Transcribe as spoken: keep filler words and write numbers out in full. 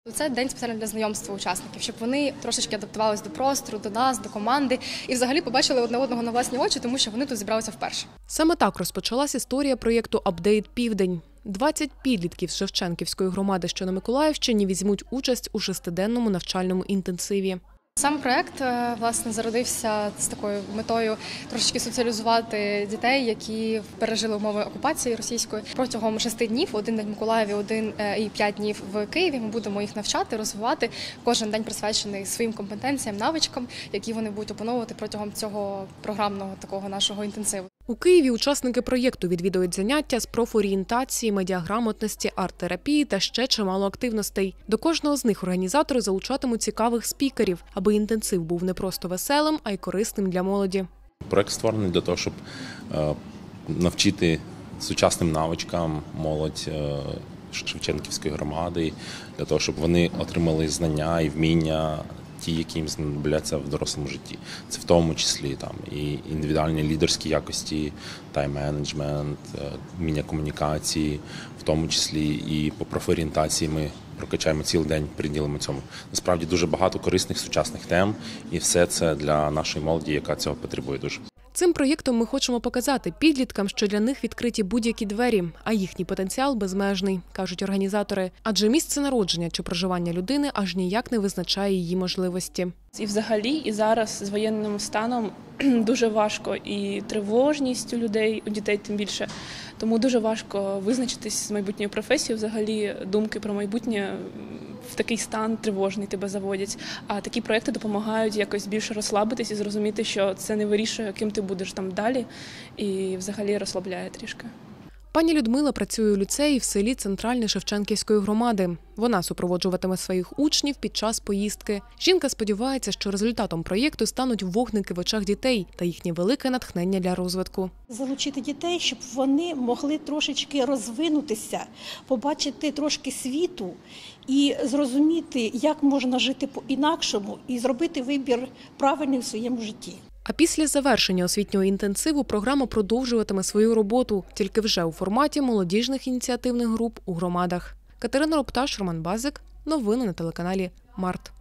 Це день спеціально для знайомства учасників, щоб вони трошечки адаптувалися до простору, до нас, до команди і взагалі побачили одне одного на власні очі, тому що вони тут зібралися вперше. Саме так розпочалась історія проєкту «Апдейт Південь». двадцять підлітків з Шевченківської громади, що на Миколаївщині, візьмуть участь у шестиденному навчальному інтенсиві. Сам проєкт, власне, зародився з такою метою трошечки соціалізувати дітей, які пережили умови окупації російської. Протягом шести днів, один день в Миколаєві, один і п'ять днів в Києві, ми будемо їх навчати, розвивати. Кожен день присвячений своїм компетенціям, навичкам, які вони будуть опановувати протягом цього програмного такого нашого інтенсиву. У Києві учасники проєкту відвідують заняття з профорієнтації, медіаграмотності, арт-терапії та ще чимало активностей. До кожного з них організатори залучатимуть цікавих спікерів, аби інтенсив був не просто веселим, а й корисним для молоді. Проєкт створений для того, щоб навчити сучасним навичкам молодь Шевченківської громади, для того, щоб вони отримали знання і вміння, ті, які їм знадобляться в дорослому житті. Це в тому числі там і індивідуальні лідерські якості, тайм-менеджмент, вміння комунікації, в тому числі і по профорієнтації ми прокачаємо цілий день, приділимо цьому. Насправді дуже багато корисних сучасних тем, і все це для нашої молоді, яка цього потребує дуже. Цим проєктом ми хочемо показати підліткам, що для них відкриті будь-які двері, а їхній потенціал безмежний, кажуть організатори. Адже місце народження чи проживання людини аж ніяк не визначає її можливості. І взагалі, і зараз з воєнним станом дуже важко і тривожність у людей, у дітей тим більше. Тому дуже важко визначитись з майбутньою професією. Взагалі думки про майбутнє в такий стан тривожний тебе заводять. А такі проекти допомагають якось більше розслабитись і зрозуміти, що це не вирішує, ким ти будеш там далі, і взагалі розслабляє трішки. Пані Людмила працює у ліцеї в селі Центральне Шевченківської громади. Вона супроводжуватиме своїх учнів під час поїздки. Жінка сподівається, що результатом проєкту стануть вогники в очах дітей та їхнє велике натхнення для розвитку. Залучити дітей, щоб вони могли трошечки розвинутися, побачити трошки світу і зрозуміти, як можна жити по-інакшому і зробити вибір правильний в своєму житті. А після завершення освітнього інтенсиву програма продовжуватиме свою роботу, тільки вже у форматі молодіжних ініціативних груп у громадах. Катерина Ропташ, Роман Базик. Новини на телеканалі Март.